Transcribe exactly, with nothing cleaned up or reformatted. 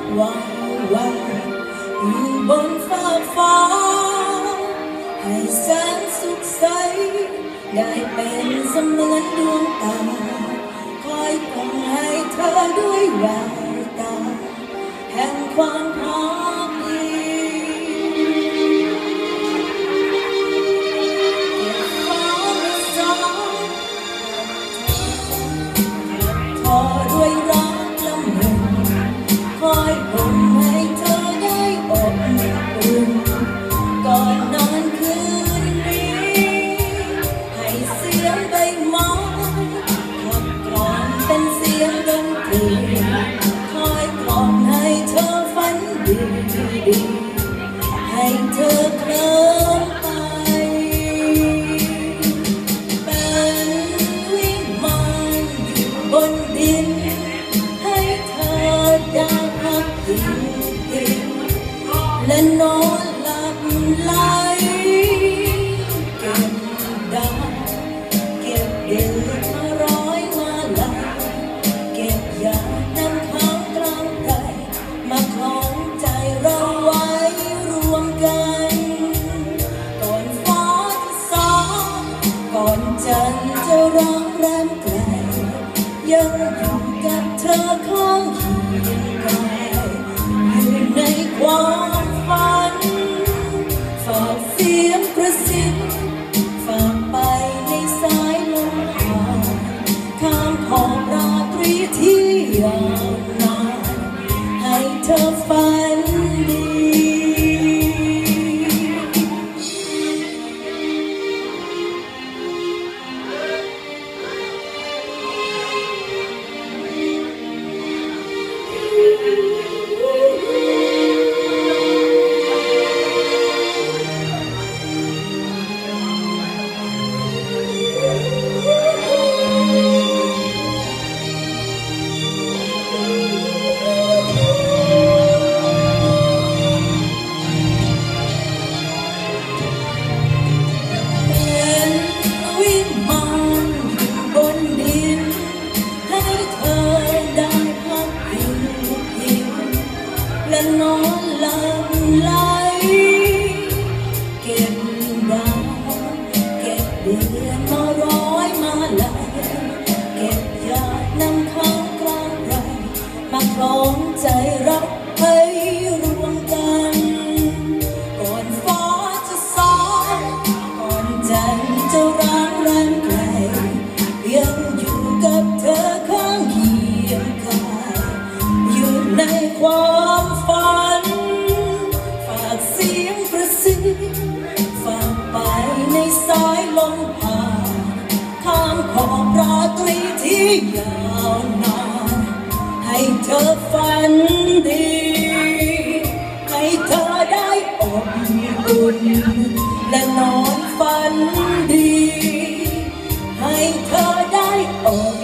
ว่างวันอยู่บนฟ้าฟ้าให้แสนสุขใสได้เป็นเสมือนดวงตาคอยส่องให้เธอด้วยแววตาแห่งความรักด้วยรักละมุนคอยบ่มให้เธอได้อบอุ่นก่อนนอนคืนนี้ให้เสียงใบไม้ขับกล่อมเป็นเสียงดนตรีคอยกล่อมให้เธอฝันดีให้เธอเคลิ้มไปเป็นวิมานอยู่บนดินและนอนหลับไหลเก็บดาวเก็บเดือนมาร้อยมาลายเก็บยาน้ำค้างกลางใจมาคล้องใจเราไว้รวมกันก่อนฟ้าจะสางก่อนจันทร์จะร้องแรมไกลยังอยู่กับเธอข้างเคียงกายอยู่ในความฝันฝากเสียงกระซิบฝากไปในสายลมผ่านข้ามขอบราตรีที่ยาวนานให้เธอฝันดีและนอนหลับไหลเก็บดาวเก็บเดือนมาร้อยมาลายเก็บหยาดน้ำค้างกลางไรมาคล้องใจรักให้รวมกันก่อนฟ้าจะสางก่อนจันทร์จะร้างแรงไกลยังอยู่กับเธอข้างเคียงกายอยู่ในความฝันฝากเสียงกระซิบฝากไปในสายลมผ่านข้ามขอบราตรีที่ยาวนานให้เธอฝันดีให้เธอได้อบอุ่นและนอนฝันดีให้เธอได้อบ